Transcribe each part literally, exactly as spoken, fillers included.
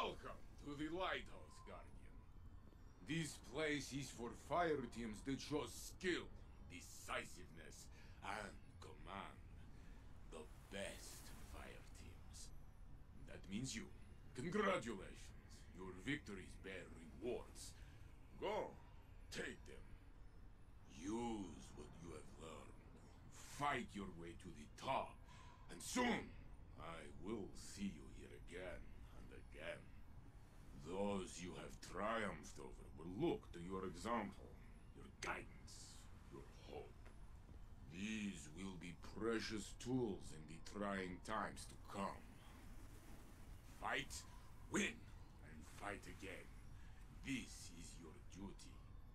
Welcome to the lighthouse, Guardian. This place is for fire teams that show skill, decisiveness, and command. The best fire teams. That means you. Congratulations. Your victories bear rewards. Go. Take them. Use what you have learned. Fight your way to the top. And soon, I will see you here again and again. Those you have triumphed over will look to your example, your guidance, your hope. These will be precious tools in the trying times to come. Fight, win, and fight again. This is your duty.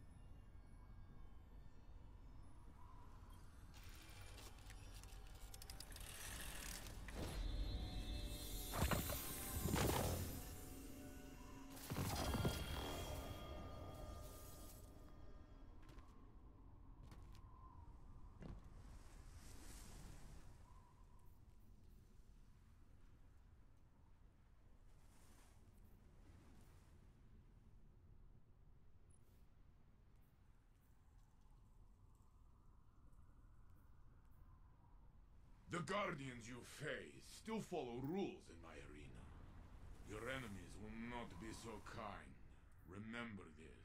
The Guardians you face still follow rules in my arena. Your enemies will not be so kind. Remember this.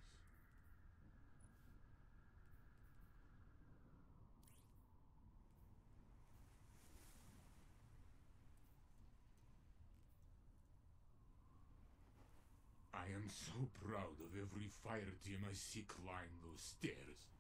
I am so proud of every fire team I see climb those stairs.